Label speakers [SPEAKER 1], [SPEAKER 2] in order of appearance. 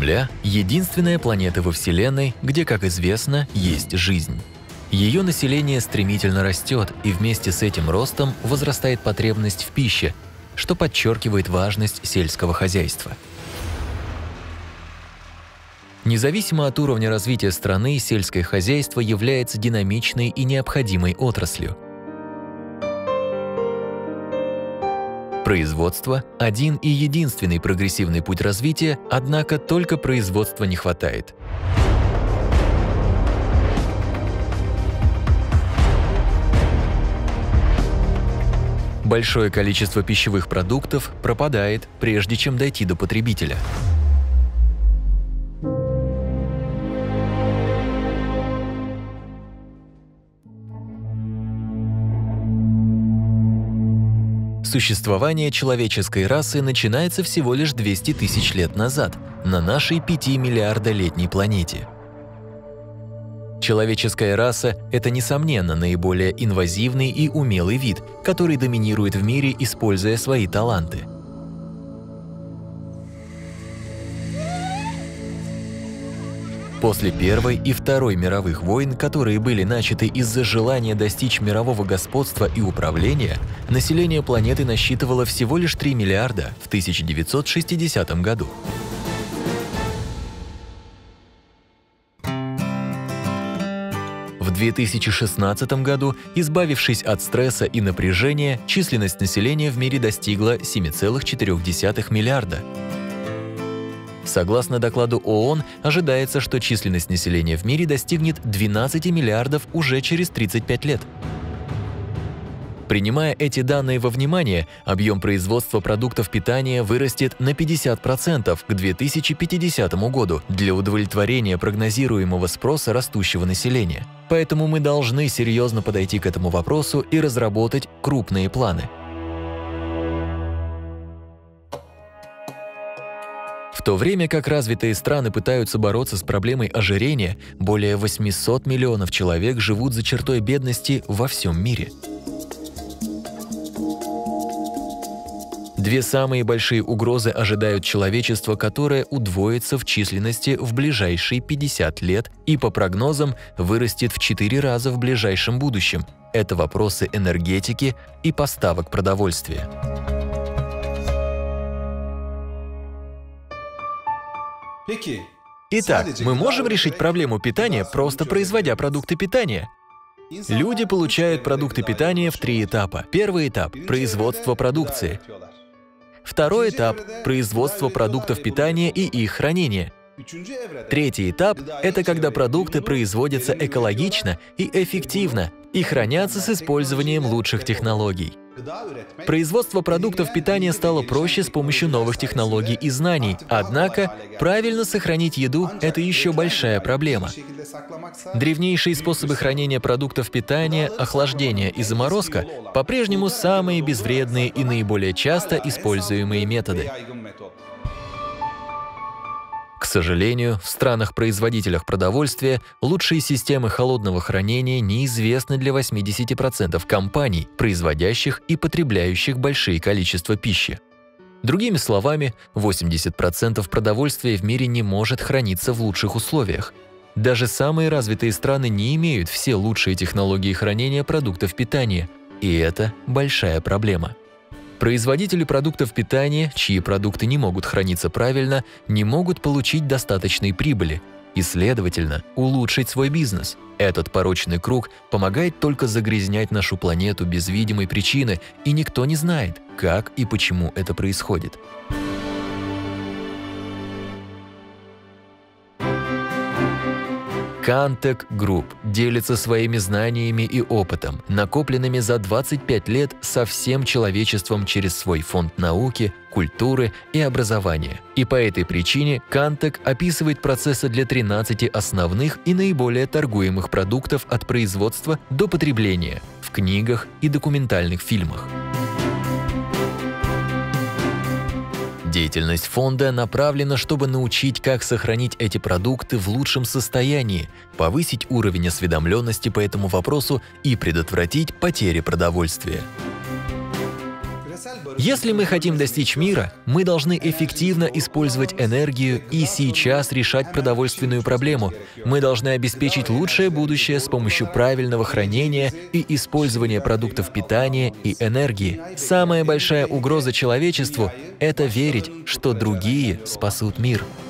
[SPEAKER 1] Земля – единственная планета во Вселенной, где, как известно, есть жизнь. Ее население стремительно растет, и вместе с этим ростом возрастает потребность в пище, что подчеркивает важность сельского хозяйства. Независимо от уровня развития страны, сельское хозяйство является динамичной и необходимой отраслью. Производство – один и единственный прогрессивный путь развития, однако только производства не хватает. Большое количество пищевых продуктов пропадает, прежде чем дойти до потребителя. Существование человеческой расы начинается всего лишь 200 тысяч лет назад на нашей 5-миллиардолетней планете. Человеческая раса – это, несомненно, наиболее инвазивный и умелый вид, который доминирует в мире, используя свои таланты. После Первой и Второй мировых войн, которые были начаты из-за желания достичь мирового господства и управления, население планеты насчитывало всего лишь 3 миллиарда в 1960 году. В 2016 году, избавившись от стресса и напряжения, численность населения в мире достигла 7,4 миллиарда. Согласно докладу ООН, ожидается, что численность населения в мире достигнет 12 миллиардов уже через 35 лет. Принимая эти данные во внимание, объем производства продуктов питания вырастет на 50% к 2050 году для удовлетворения прогнозируемого спроса растущего населения. Поэтому мы должны серьезно подойти к этому вопросу и разработать крупные планы. В то время как развитые страны пытаются бороться с проблемой ожирения, более 800 миллионов человек живут за чертой бедности во всем мире. Две самые большие угрозы ожидают человечество, которое удвоится в численности в ближайшие 50 лет и, по прогнозам, вырастет в 4 раза в ближайшем будущем. Это вопросы энергетики и поставок продовольствия. Итак, мы можем решить проблему питания, просто производя продукты питания. Люди получают продукты питания в 3 этапа. Первый этап – производство продукции. Второй этап – производство продуктов питания и их хранение. Третий этап – это когда продукты производятся экологично и эффективно и хранятся с использованием лучших технологий. Производство продуктов питания стало проще с помощью новых технологий и знаний, однако правильно сохранить еду – это еще большая проблема. Древнейшие способы хранения продуктов питания, охлаждение и заморозка по-прежнему самые безвредные и наиболее часто используемые методы. К сожалению, в странах-производителях продовольствия лучшие системы холодного хранения неизвестны для 80% компаний, производящих и потребляющих большие количества пищи. Другими словами, 80% продовольствия в мире не может храниться в лучших условиях. Даже самые развитые страны не имеют все лучшие технологии хранения продуктов питания, и это большая проблема. Производители продуктов питания, чьи продукты не могут храниться правильно, не могут получить достаточной прибыли и, следовательно, улучшить свой бизнес. Этот порочный круг помогает только загрязнять нашу планету без видимой причины, и никто не знает, как и почему это происходит. Cantech Group делится своими знаниями и опытом, накопленными за 25 лет со всем человечеством через свой фонд науки, культуры и образования. И по этой причине Cantech описывает процессы для 13 основных и наиболее торгуемых продуктов от производства до потребления в книгах и документальных фильмах. Деятельность фонда направлена, чтобы научить, как сохранить эти продукты в лучшем состоянии, повысить уровень осведомленности по этому вопросу и предотвратить потери продовольствия. Если мы хотим достичь мира, мы должны эффективно использовать энергию и сейчас решать продовольственную проблему. Мы должны обеспечить лучшее будущее с помощью правильного хранения и использования продуктов питания и энергии. Самая большая угроза человечеству – это верить, что другие спасут мир.